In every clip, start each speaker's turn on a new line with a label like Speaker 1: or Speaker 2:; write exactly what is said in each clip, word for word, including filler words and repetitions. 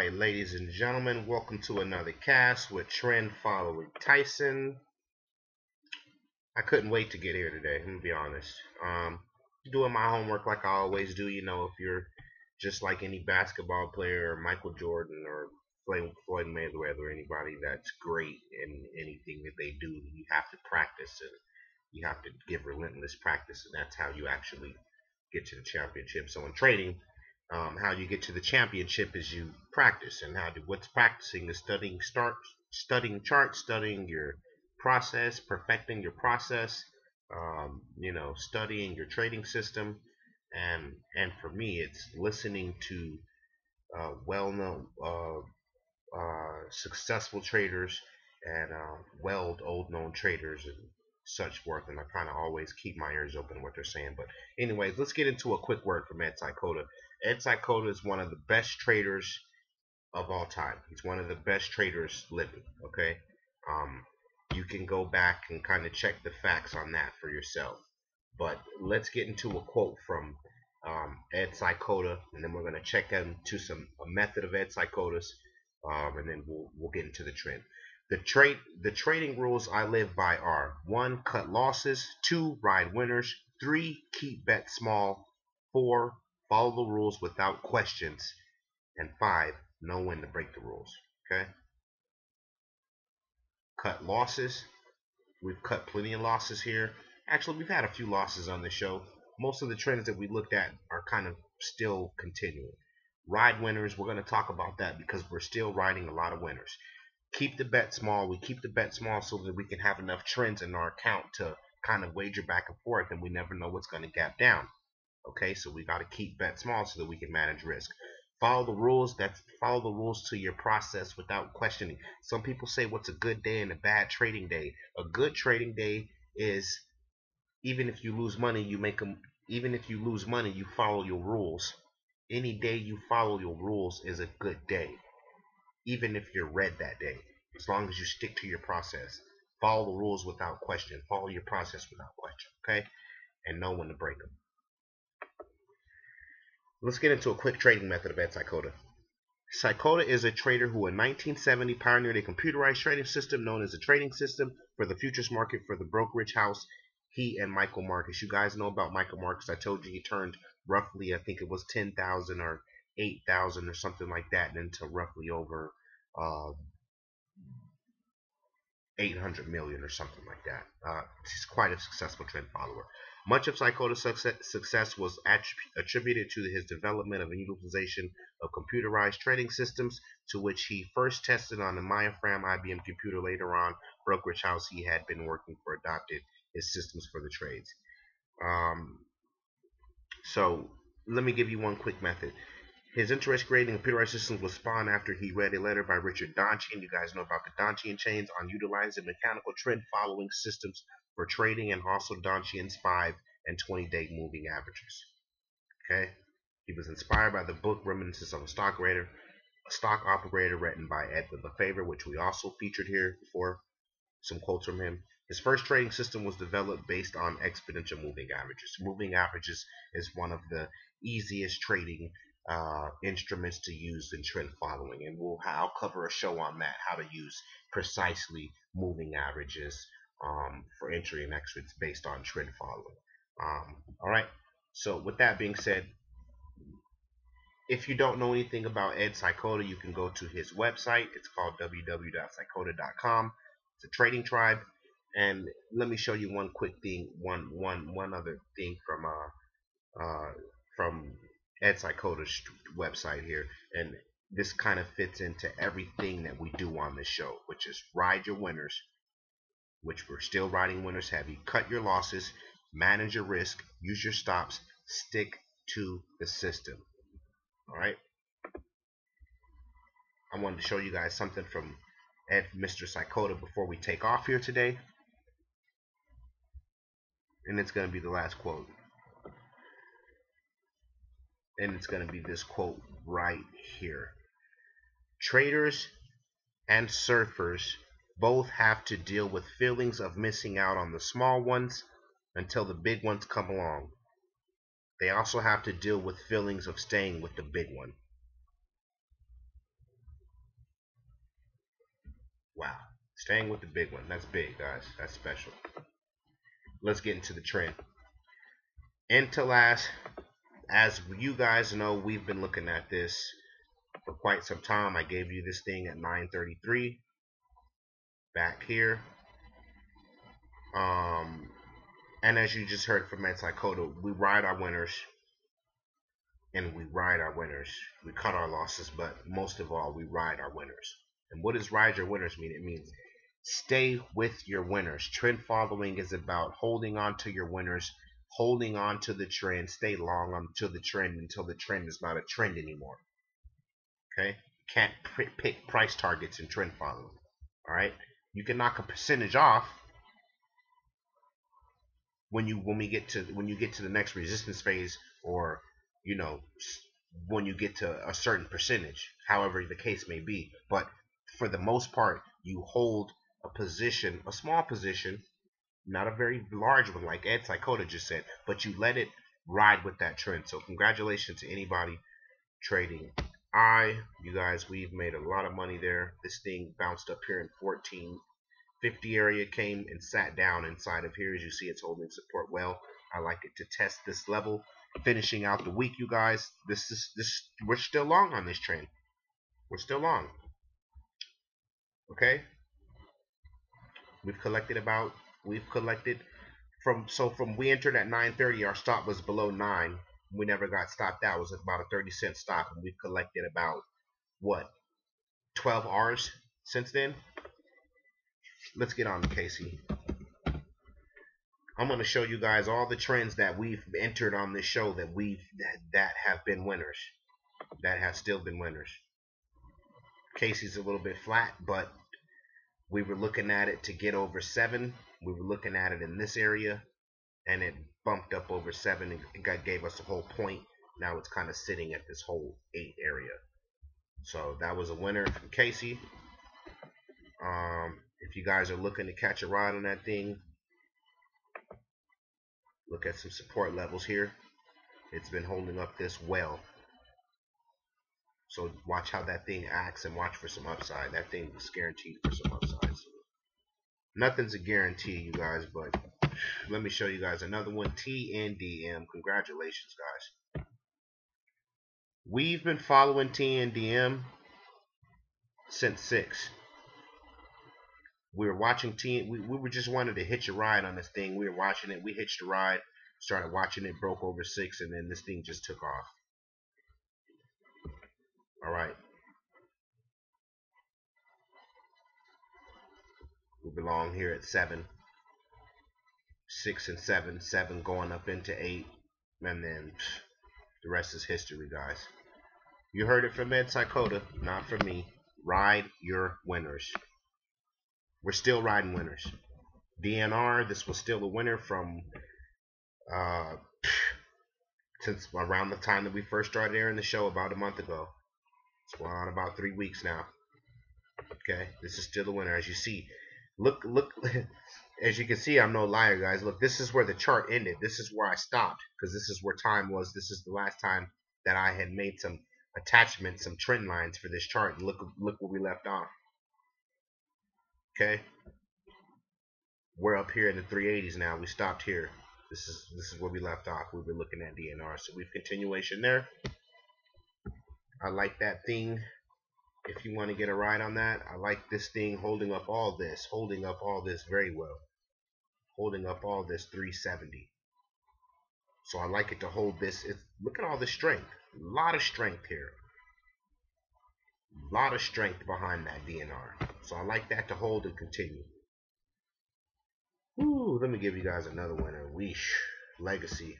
Speaker 1: right, ladies and gentlemen, welcome to another cast with Trend Following Tyson. I couldn't wait to get here today, I'm gonna be honest. Um, doing my homework like I always do. You know, if you're just like any basketball player or Michael Jordan or Floyd Floyd Mayweather or anybody that's great in anything that they do, you have to practice and you have to give relentless practice, and that's how you actually get to the championship. So in trading, um, how you get to the championship is you practice, and how do what's practicing is studying start studying charts, studying your process, perfecting your process, um, you know, studying your trading system, and and for me, it's listening to uh, well-known, uh, uh, successful traders and uh, well old known traders and such forth, and I kind of always keep my ears open to what they're saying. But anyways, let's get into a quick word from Ed Seykota. Ed Seykota is one of the best traders of all time. He's one of the best traders living. Okay, um, you can go back and kind of check the facts on that for yourself. But let's get into a quote from um, Ed Seykota, and then we're going to check into some a method of Ed Seykota's, um, and then we'll we'll get into the trend. The trade the trading rules I live by are: one, cut losses; two, ride winners; three, keep bets small; four, follow the rules without questions; and five, know when to break the rules. Okay? Cut losses. We've cut plenty of losses here. Actually, we've had a few losses on the show. Most of the trends that we looked at are kind of still continuing. Ride winners, we're going to talk about that because we're still riding a lot of winners. Keep the bet small. We keep the bet small so that we can have enough trends in our account to kind of wager back and forth, and we never know what's going to gap down. Okay, so we got to keep bet small so that we can manage risk. Follow the rules. That's follow the rules to your process without questioning. Some people say, what's a good day and a bad trading day? A good trading day is, even if you lose money, you make them. Even if you lose money, you follow your rules. Any day you follow your rules is a good day, even if you're red that day, as long as you stick to your process. Follow the rules without question. Follow your process without question, okay? And know when to break them. Let's get into a quick trading method of Ed Seykota. Seykota is a trader who in nineteen seventy pioneered a computerized trading system known as the trading system for the futures market for the brokerage house. He and Michael Marcus. You guys know about Michael Marcus. I told you he turned roughly, I think it was ten thousand or eight thousand or something like that, and into roughly over uh, eight hundred million or something like that. Uh, he's quite a successful trend follower. Much of Seykota's success was attributed to his development of and utilization of computerized trading systems, to which he first tested on the Mayafram I B M computer. Later on, brokerage house he had been working for adopted his systems for the trades. Um, so let me give you one quick method. His interest creating computerized systems was spawned after he read a letter by Richard Donchian. You guys know about the Donchian chains on utilizing mechanical trend following systems for trading, and also Donchian's five and twenty day moving averages. Okay, he was inspired by the book Reminiscences of a Stock Operator, a stock operator written by Edward Lefevre, which we also featured here before. Some quotes from him. His first trading system was developed based on exponential moving averages. Moving averages is one of the easiest trading uh, instruments to use in trend following, and we'll I'll cover a show on that, how to use precisely moving averages um, for entry and exits based on trend following. Um, all right. So with that being said, if you don't know anything about Ed Seykota, you can go to his website. It's called w w w dot seykota dot com. It's a trading tribe. And let me show you one quick thing, one one one other thing from uh uh from Ed Seykota's website here, and this kind of fits into everything that we do on this show, which is ride your winners, which we're still riding winners heavy. Cut your losses, manage your risk, use your stops, stick to the system. All right. I wanted to show you guys something from Ed, Mister Seykota, before we take off here today. And it's going to be the last quote. And it's going to be this quote right here. Traders and surfers both have to deal with feelings of missing out on the small ones until the big ones come along. They also have to deal with feelings of staying with the big one. Staying with the big one. That's big, guys. That's special. Let's get into the trend. Into last, as you guys know, we've been looking at this for quite some time. I gave you this thing at nine thirty-three back here. Um, and as you just heard from Metsai we ride our winners and we ride our winners. We cut our losses, but most of all, we ride our winners. And what does ride your winners mean? It means stay with your winners. Trend following is about holding on to your winners, holding on to the trend, stay long until the trend, until the trend is not a trend anymore. Okay? Can't pick price targets in trend following. All right? You can knock a percentage off when you when we get to when you get to the next resistance phase, or you know, when you get to a certain percentage, however the case may be. But for the most part, you hold a position, a small position, not a very large one like Ed Psychota just said, but you let it ride with that trend. So congratulations to anybody trading I. You guys, we've made a lot of money there. This thing bounced up here in fourteen fifty area, came and sat down inside of here. As you see, it's holding support well. I like it to test this level. Finishing out the week, you guys, this is this we're still long on this trend. We're still long. Okay, we've collected about we've collected from so from we entered at nine thirty, our stop was below nine. We never got stopped out. It was about a thirty cent stop, and we've collected about what, twelve R's since then. Let's get on to Casey. I'm going to show you guys all the trends that we've entered on this show that we've that, that have been winners, that have still been winners. Casey's a little bit flat, but we were looking at it to get over seven. We were looking at it in this area, and it bumped up over seven and it got, gave us a whole point. Now it's kind of sitting at this whole eight area. So that was a winner from Casey. Um, if you guys are looking to catch a ride on that thing, look at some support levels here. It's been holding up this well. So watch how that thing acts and watch for some upside. That thing is guaranteed for some upsides. Nothing's a guarantee, you guys, but let me show you guys another one. T N D M. Congratulations, guys. We've been following T N D M since six. We were watching T. We, we were just wanted to hitch a ride on this thing. We were watching it. We hitched a ride, started watching it, broke over six, and then this thing just took off. All right. We belong here at seven. Six and seven. Seven going up into eight. And then pff, the rest is history, guys. You heard it from Ed Psychota, not from me. Ride your winners. We're still riding winners. D N R, this was still a winner from uh, since around the time that we first started airing the show about a month ago. It's going on about three weeks now. Okay, this is still a winner. As you see, look, look, as you can see, I'm no liar, guys. Look, this is where the chart ended. This is where I stopped, because this is where time was. This is the last time that I had made some attachments, some trend lines for this chart. And look, look where we left off. Okay, we're up here in the three eighties now. We stopped here. This is this is where we left off. We were looking at D N R, so we've continuation there. I like that thing. If you want to get a ride on that, I like this thing holding up all this, holding up all this very well, holding up all this three seventy. So I like it to hold this. It's, look at all the strength. A lot of strength here. A lot of strength behind that D N R. So I like that to hold and continue. Ooh, let me give you guys another winner. Weesh. Legacy.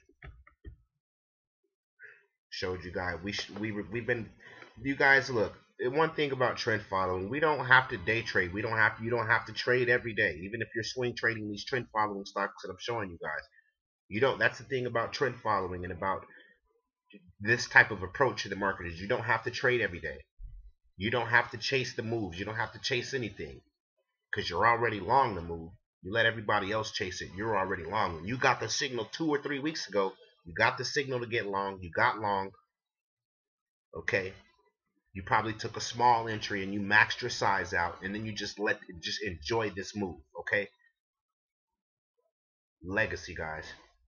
Speaker 1: Showed you guys. We we we've been. You guys look. One thing about trend following, we don't have to day trade. We don't have. You don't have to trade every day. Even if you're swing trading these trend following stocks that I'm showing you guys, you don't. That's the thing about trend following and about this type of approach to the market is you don't have to trade every day. You don't have to chase the moves. You don't have to chase anything because you're already long the move. You let everybody else chase it. You're already long. When you got the signal two or three weeks ago, you got the signal to get long. You got long. Okay. You probably took a small entry and you maxed your size out, and then you just let just enjoy this move, okay? Legacy, guys.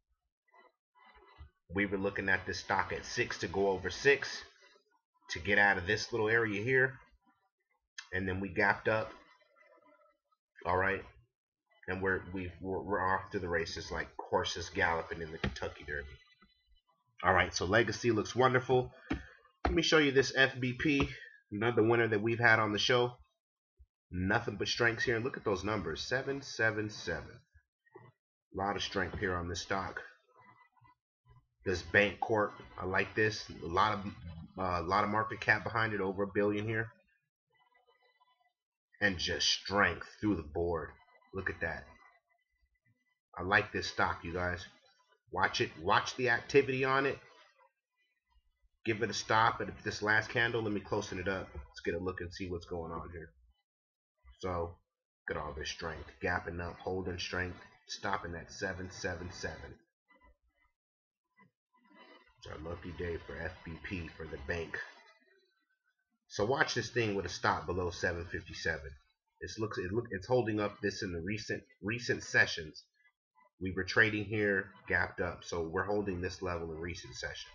Speaker 1: We were looking at this stock at six to go over six to get out of this little area here, and then we gapped up. All right, and we're we've, we're we're off to the races like horses galloping in the Kentucky Derby. All right, so Legacy looks wonderful. Let me show you this F B P, another winner that we've had on the show. Nothing but strengths here. Look at those numbers, seven seven seven. A lot of strength here on this stock. This Bank Corp, I like this. A lot of uh, a lot of market cap behind it, over a billion here, and just strength through the board. Look at that. I like this stock, you guys. Watch it. Watch the activity on it. Give it a stop at this last candle. Let me closing it up. Let's get a look and see what's going on here. So, look at all this strength. Gapping up, holding strength, stopping at seven seven seven. It's our lucky day for F B P for the bank. So watch this thing with a stop below seven fifty-seven. This looks it look it's holding up this in the recent recent sessions. We were trading here, gapped up, so we're holding this level in recent sessions.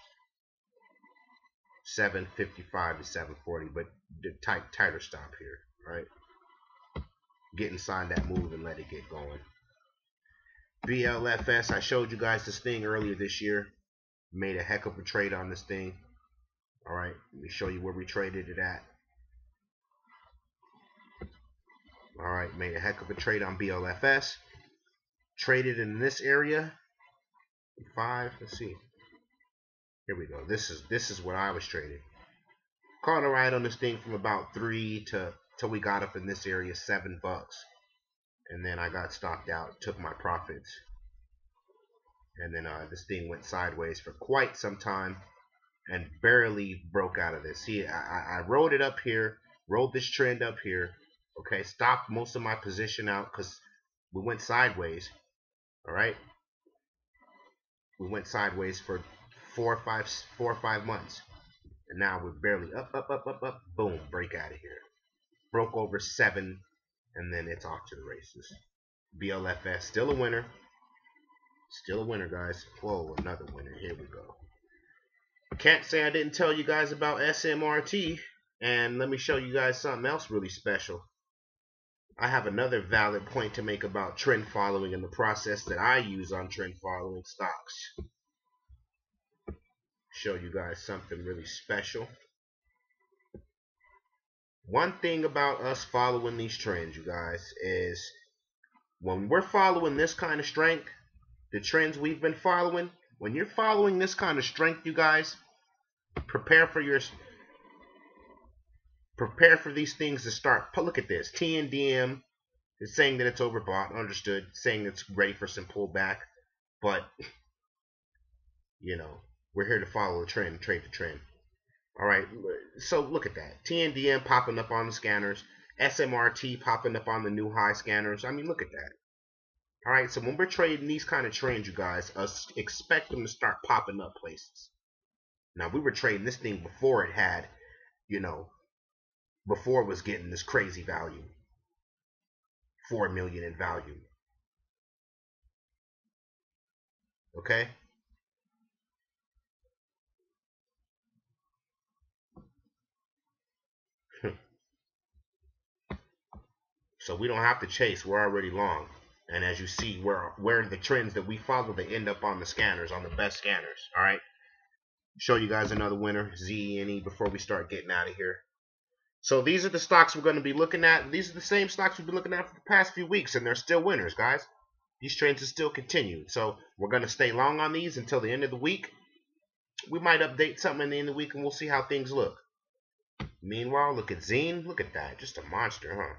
Speaker 1: seven fifty-five to seven forty, but the tight tighter stop here, right? Get inside that move and let it get going. B L F S, I showed you guys this thing earlier this year. Made a heck of a trade on this thing. All right, let me show you where we traded it at. All right, made a heck of a trade on B L F S. Traded in this area. Five. Let's see. Here we go. This is this is what I was trading. Caught a ride on this thing from about three to till we got up in this area, seven bucks, and then I got stopped out. Took my profits. And then uh, this thing went sideways for quite some time and barely broke out of this. See, I, I rolled it up here, rolled this trend up here, okay, stopped most of my position out because we went sideways, all right? We went sideways for four or five, four or five months. And now we're barely up, up, up, up, up, boom, break out of here. Broke over seven, and then it's off to the races. B L F S, still a winner. Still a winner, guys. Whoa, another winner. Here we go. Can't say I didn't tell you guys about S M R T. And let me show you guys something else really special. I have another valid point to make about trend following and the process that I use on trend following stocks. Show you guys something really special. One thing about us following these trends, you guys, is when we're following this kind of strength, the trends we've been following, when you're following this kind of strength, you guys, prepare for your prepare for these things to start. Look at this. T N D M is saying that it's overbought, understood, saying it's ready for some pullback, but you know, we're here to follow the trend, trade the trend. All right, so look at that. T N D M popping up on the scanners, S M R T popping up on the new high scanners. I mean, look at that. All right, so when we're trading these kind of trends, you guys, uh, expect them to start popping up places. Now, we were trading this thing before it had, you know, before it was getting this crazy value. four million in value. Okay? So we don't have to chase. We're already long. And as you see, where where the trends that we follow, they end up on the scanners, on the best scanners. All right. Show you guys another winner, Z E N E, before we start getting out of here. So these are the stocks we're going to be looking at. These are the same stocks we've been looking at for the past few weeks, and they're still winners, guys. These trends are still continued. So we're going to stay long on these until the end of the week. We might update something in the end of the week, and we'll see how things look. Meanwhile, look at Zine. Look at that. Just a monster, huh?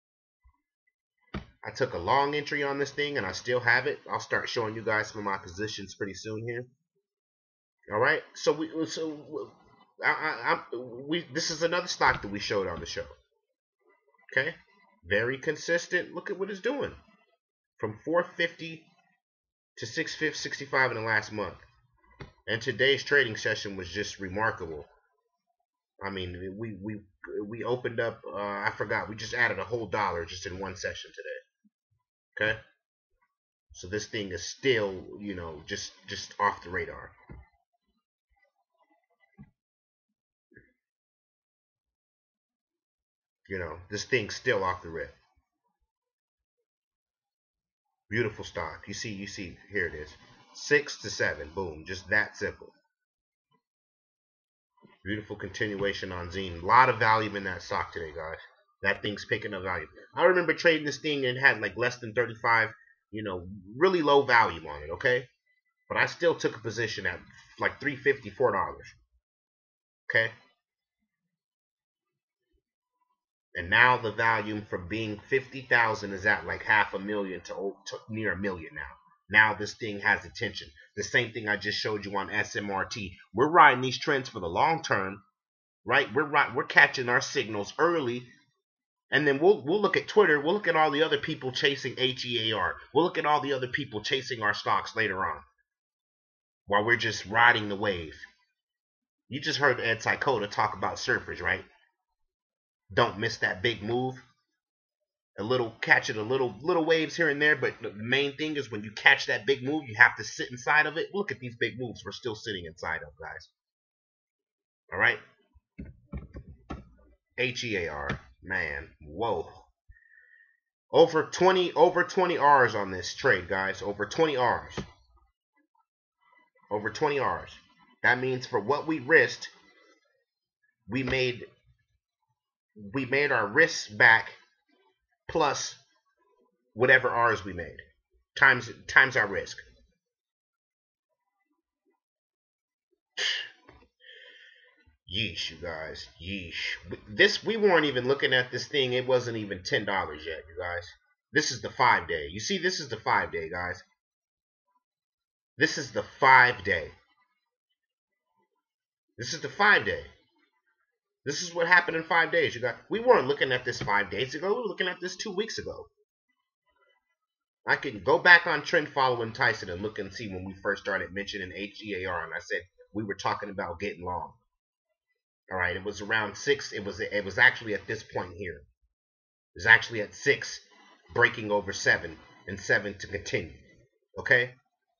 Speaker 1: I took a long entry on this thing, and I still have it. I'll start showing you guys some of my positions pretty soon here. All right. So we so I, I, I we this is another stock that we showed on the show. Okay, very consistent. Look at what it's doing, from four fifty to six sixty-five in the last month, and today's trading session was just remarkable. I mean, we we we opened up. Uh, I forgot. We just added a whole dollar just in one session today. Okay, so this thing is still, you know, just just off the radar. You know, this thing's still off the rip. Beautiful stock. You see, you see. Here it is. Six to seven. Boom. Just that simple. Beautiful continuation on Zine. A lot of value in that stock today, guys. That thing's picking up value. I remember trading this thing and had like less than thirty-five, you know, really low value on it, okay? But I still took a position at like three fifty, four dollars. Okay? And now the value from being fifty thousand is at like half a million to, to near a million now. Now this thing has attention. The same thing I just showed you on S M R T. We're riding these trends for the long term, right? We're right, we're catching our signals early, and then we'll we'll look at Twitter. We'll look at all the other people chasing H E A R. We'll look at all the other people chasing our stocks later on, while we're just riding the wave. You just heard Ed Sykota talk about surfers, right? Don't miss that big move. A little catch it, a little little waves here and there, but the main thing is when you catch that big move, you have to sit inside of it. Look at these big moves we're still sitting inside of, guys. All right. H E A R, man, whoa. Over twenty, over twenty R's on this trade, guys. Over twenty R's. Over twenty R's. That means for what we risked, we made we made our risks back plus whatever R's we made times times our risk. Yeesh, you guys. Yeesh. This, we weren't even looking at this thing. It wasn't even ten dollars yet, you guys. This is the five day. You see, this is the five day, guys. This is the five day. This is the five day. This is what happened in five days. You got. We weren't looking at this five days ago. We were looking at this two weeks ago. I can go back on Trend Following Tyson and look and see when we first started mentioning H E A R, and I said we were talking about getting long. All right, it was around six. It was it was actually at this point here. It was actually at six, breaking over seven, and seven to continue. Okay.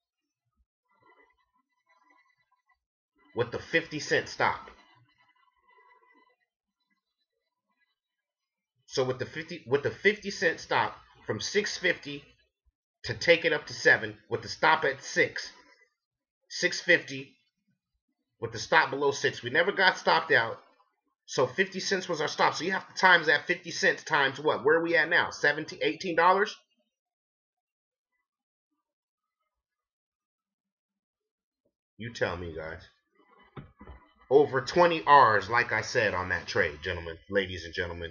Speaker 1: With the fifty cent stop. So with the fifty with the fifty cent stop from six fifty to take it up to seven, with the stop at six, six fifty, with the stop below six. We never got stopped out. So fifty cents was our stop. So you have to times that fifty cents times what? Where are we at now? seventeen, eighteen dollars? You tell me, guys. Over twenty R's, like I said, on that trade, gentlemen, ladies and gentlemen.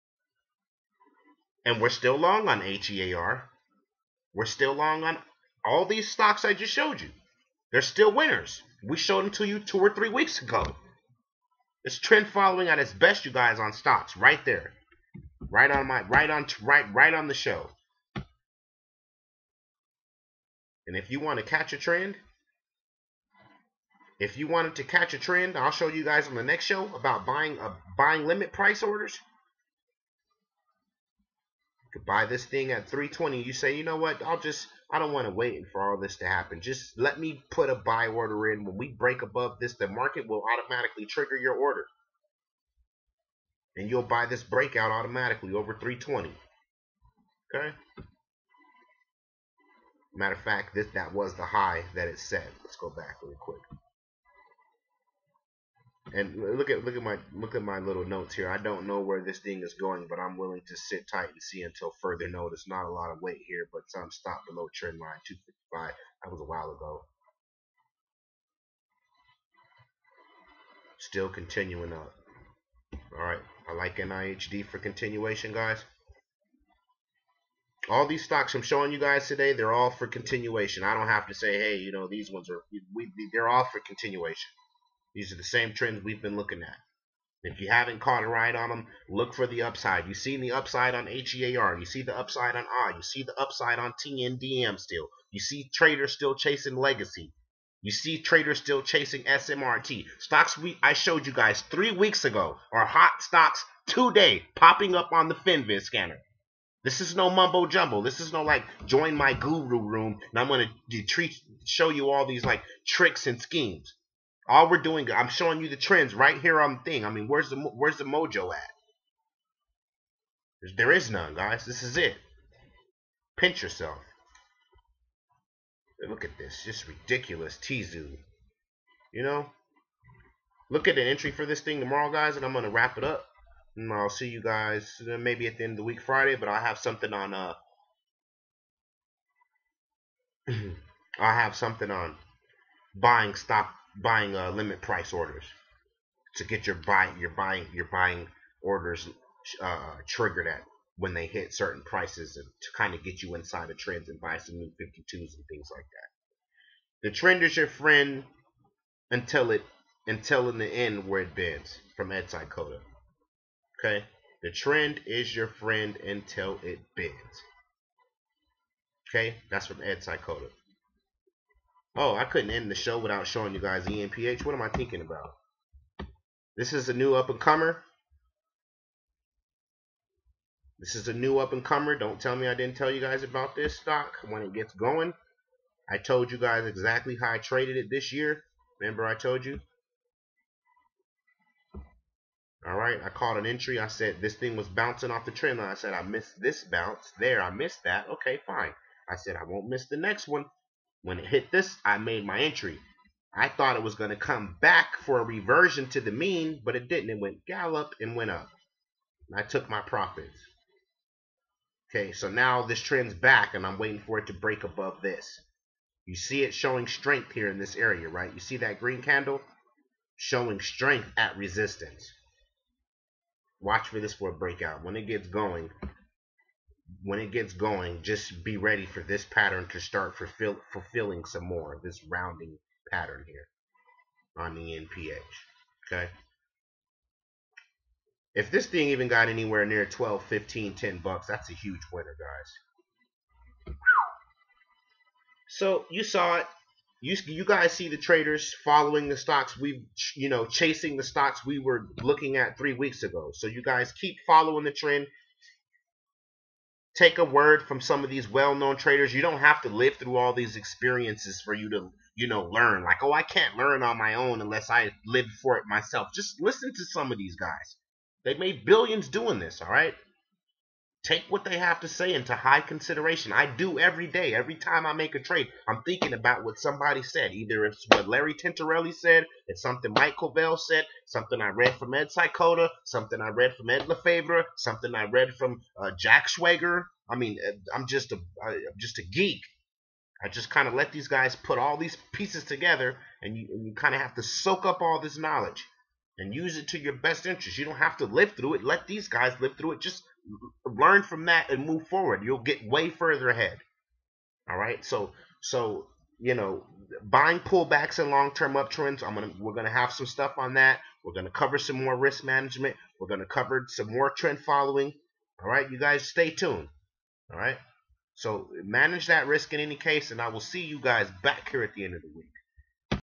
Speaker 1: And we're still long on H E A R. We're still long on all these stocks I just showed you. They're still winners. We showed them to you two or three weeks ago. It's Trend Following at its best, you guys, on stocks, right there, right on my, right on, right, right on the show. And if you want to catch a trend, if you wanted to catch a trend, I'll show you guys on the next show about buying uh, buying limit price orders. You could buy this thing at three twenty. You say, you know what? I'll just, I don't want to wait for all this to happen. Just let me put a buy order in. When we break above this, the market will automatically trigger your order. And you'll buy this breakout automatically over three twenty. Okay? Matter of fact, this that was the high that it set. Let's go back really quick. And look at look at my look at my little notes here. I don't know where this thing is going, but I'm willing to sit tight and see until further notice. Not a lot of weight here, but some stop below trend line two fifty-five. That was a while ago. Still continuing up. All right, I like N I H D for continuation, guys. All these stocks I'm showing you guys today, they're all for continuation. I don't have to say, hey, you know, these ones are. We, they're all for continuation. These are the same trends we've been looking at. If you haven't caught a ride on them, look for the upside. You see the upside on H E A R. You see the upside on A. You see the upside on T N D M still. You see traders still chasing legacy. You see traders still chasing S M R T. Stocks we I showed you guys three weeks ago are hot stocks today, popping up on the Finviz scanner. This is no mumbo jumbo. This is no like join my guru room and I'm gonna treat show you all these like tricks and schemes. All we're doing, I'm showing you the trends right here on the thing. I mean, where's the where's the mojo at? There is none, guys. This is it. Pinch yourself. Look at this, just ridiculous Tizu. You know, look at the entry for this thing tomorrow, guys, and I'm gonna wrap it up. And I'll see you guys maybe at the end of the week, Friday. But I'll have something on. Uh, I'll have something on buying stock, buying uh, limit price orders to get your buy, your buying, your buying orders uh, triggered at when they hit certain prices, and to kind of get you inside the trends and buy some new fifty-twos and things like that. The trend is your friend until it until in the end where it bends, from Ed Psychota. Okay? The trend is your friend until it bends. Okay? That's from Ed Psychota. Oh, I couldn't end the show without showing you guys E N P H. What am I thinking about? This is a new up-and-comer. This is a new up-and-comer. Don't tell me I didn't tell you guys about this stock when it gets going. I told you guys exactly how I traded it this year. Remember I told you? Alright, I called an entry. I said this thing was bouncing off the trend line. I said I missed this bounce. There, I missed that. Okay, fine. I said I won't miss the next one. When it hit this, I made my entry. I thought it was going to come back for a reversion to the mean, but it didn't. It went gallop and went up. I took my profits. Okay, so now this trend's back, and I'm waiting for it to break above this. You see it showing strength here in this area, right? You see that green candle? Showing strength at resistance. Watch for this for a breakout. When it gets going, when it gets going, just be ready for this pattern to start fulfill, fulfilling some more of this rounding pattern here on the E N P H. Okay? If this thing even got anywhere near twelve, fifteen, ten bucks, that's a huge winner, guys. So you saw it. You you guys see the traders following the stocks we, you know, chasing the stocks we were looking at three weeks ago. So you guys keep following the trend. Take a word from some of these well-known traders. You don't have to live through all these experiences for you to, you know, learn. Like, oh, I can't learn on my own unless I live for it myself. Just listen to some of these guys. They made billions doing this, all right? Take what they have to say into high consideration. I do every day. Every time I make a trade, I'm thinking about what somebody said. Either it's what Larry Tintorelli said, it's something Mike Covell said, something I read from Ed Psychota, something I read from Ed Lefebvre, something I read from uh, Jack Schwager. I mean, I'm just a, I'm just a geek. I just kind of let these guys put all these pieces together, and you, and you kind of have to soak up all this knowledge and use it to your best interest. You don't have to live through it. Let these guys live through it. Just learn from that and move forward. You'll get way further ahead. All right. So, so you know, buying pullbacks and long-term uptrends. I'm gonna we're gonna have some stuff on that. We're gonna cover some more risk management. We're gonna cover some more trend following. All right. You guys stay tuned. All right. So manage that risk in any case, and I will see you guys back here at the end of the week.